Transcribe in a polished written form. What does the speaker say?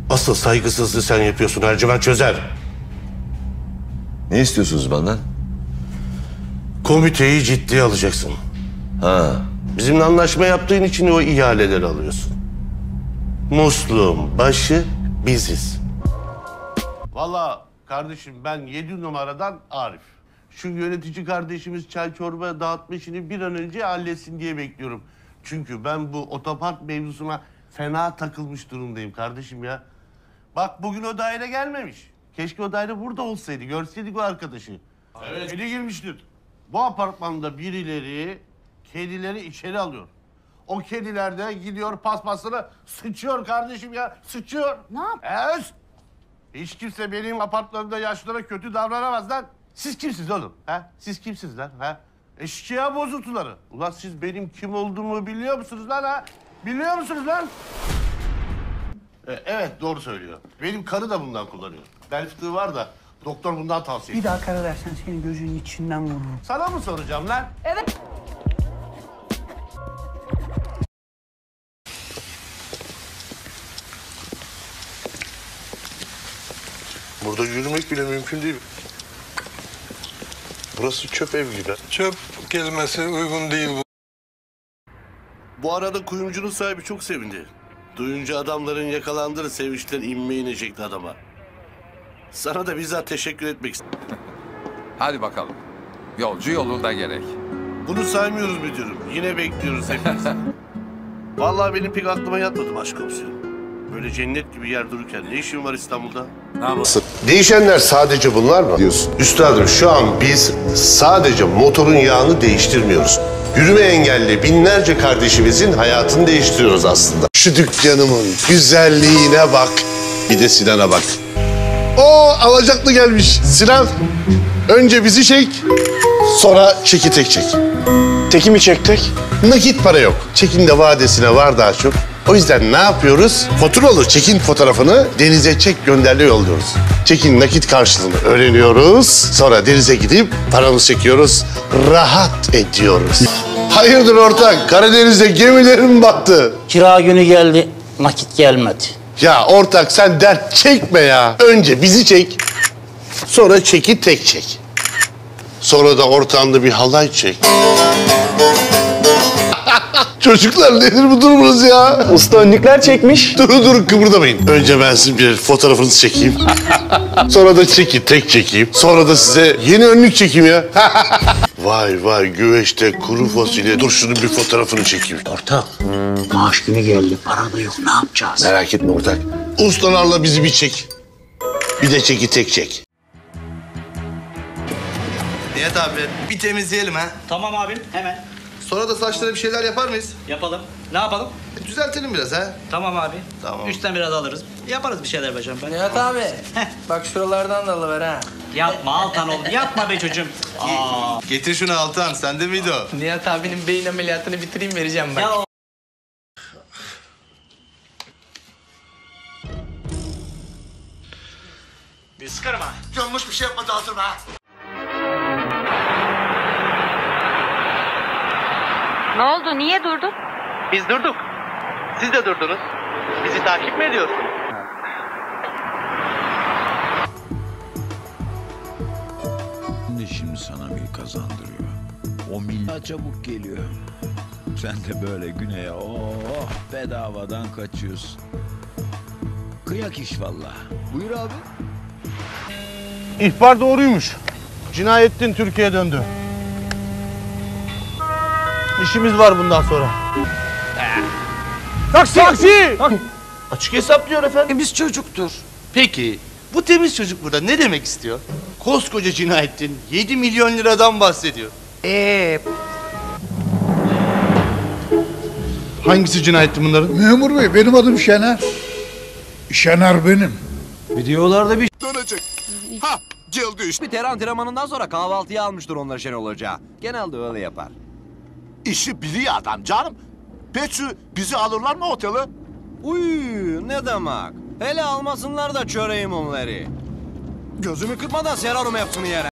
Asıl saygısızlığı sen yapıyorsun Ercüment Çözer. Ne istiyorsunuz benden? Komiteyi ciddiye alacaksın. Ha. Bizimle anlaşma yaptığın için o ihaleleri alıyorsun. Musluğun başı biziz. Vallahi kardeşim ben 7 numaradan Arif. Şu yönetici kardeşimiz çay çorba dağıtma işini bir an önce halletsin diye bekliyorum. Çünkü ben bu otopark mevzusuna fena takılmış durumdayım kardeşim ya. Bak bugün o daire gelmemiş. Keşke o daire burada olsaydı. Görseydik o arkadaşı. Evet. Kedi girmiştir. Bu apartmanda birileri kedileri içeri alıyor. O kediler de gidiyor paspasını sıçıyor kardeşim ya. Sıçıyor. Ne yap? Hiç kimse benim apartmanımda yaşlılara kötü davranamaz lan. Siz kimsiniz oğlum? Ha? Siz kimsiniz lan? Ha? Eşkıya bozuntuları. Ulan siz benim kim olduğumu biliyor musunuz lan ha? Biliyor musunuz lan? Evet doğru söylüyor. Benim karı da bundan kullanıyor. Bel fıtığı var da doktor bundan tavsiye Bir ediyor. daha karar versen senin gözünün içinden vururum. Sana mı soracağım lan? Evet. Burada yürümek bile mümkün değil. Burası çöp ev gibi. Çöp kelimesi uygun değil bu. Bu arada kuyumcunun sahibi çok sevindi. Duyunca adamların yakalandığı sevinçten inme inecekti adama. Sana da bizzat teşekkür etmek istedim. Hadi bakalım. Yolcu yolunda gerek. Bunu saymıyoruz müdürüm. Yine bekliyoruz hepimiz. Vallahi benim pek aklıma yatmadı başkomiserim. Böyle cennet gibi yer dururken ne işin var İstanbul'da? Değişenler sadece bunlar mı diyorsun? Üstadım şu an biz sadece motorun yağını değiştirmiyoruz. Yürüme engelli binlerce kardeşimizin hayatını değiştiriyoruz aslında. Şu dükkanımın güzelliğine bak. Bir de Sinan'a bak. O alacaklı gelmiş. Sinan önce bizi çek. Sonra çeki tek çek. Teki mi çektik? Nakit para yok. Çekin de vadesine var daha çok. O yüzden ne yapıyoruz? Faturalı çekin fotoğrafını denize çek gönderle yolluyoruz. Çekin nakit karşılığını öğreniyoruz. Sonra denize gidip paramızı çekiyoruz. Rahat ediyoruz. Hayırdır ortak? Karadeniz'de gemilerim battı. Kira günü geldi, nakit gelmedi. Ya ortak sen dert çekme ya. Önce bizi çek. Sonra çeki tek çek. Sonra da ortağında bir halay çek. Çocuklar nedir bu durumunuz ya? Usta önlükler çekmiş. Durun kıpırdamayın. Önce ben sizin bir fotoğrafınızı çekeyim. Sonra da tek çekeyim. Sonra da size yeni önlük çekeyim ya. Vay güveçte kuru fasulye. Dur şunun bir fotoğrafını çekeyim. Ortak, maaş günü geldi, para da yok, ne yapacağız? Merak etme ortak. Ustalarla bizi bir çek. Bir de çeki tek çek. Nihat abi bir temizleyelim ha. Tamam abim, hemen. Sonra da saçlara bir şeyler yapar mıyız? Yapalım. Ne yapalım? Düzeltelim biraz ha. Tamam abi. Tamam. Üstten biraz alırız. Yaparız bir şeyler be canım. Nihat abi, bak şuralardan da alıver ha. Yapma Altan oğlum, yapma be çocuğum. Aa. Getir şunu Altan. Sende miydi o? Nihat abinin beyin ameliyatını bitireyim vereceğim bak. Ya Bir sıkarım ha. Yanlış bir şey yapmadı Altan ha. Ne oldu? Niye durdun? Biz durduk. Siz de durdunuz. Bizi takip mi ediyorsunuz? Ne şimdi sana mil kazandırıyor? O mil çabuk geliyor. Sen de böyle güneye bedavadan kaçıyorsun. Kıyak iş vallahi. Buyur abi. İhbar doğruymuş. Cinayettin Türkiye'ye döndü. İşimiz var bundan sonra. Taksi! Açık hesaplıyor efendim. Temiz çocuktur. Peki bu temiz çocuk burada ne demek istiyor? Koskoca Cinayettin 7 milyon liradan bahsediyor. Hangisi Cinayettin bunların? Memur bey benim adım Şener. Şener benim. Bir ter antrenmanından sonra kahvaltıya almıştır onları Şenol Hoca. Genelde öyle yapar. İşi biliyor adam canım. Peki bizi alırlar mı otele? Uy ne demek? Hele almasınlar da çöreğim onları. Gözümü kırpmadan serarım hepsini yere.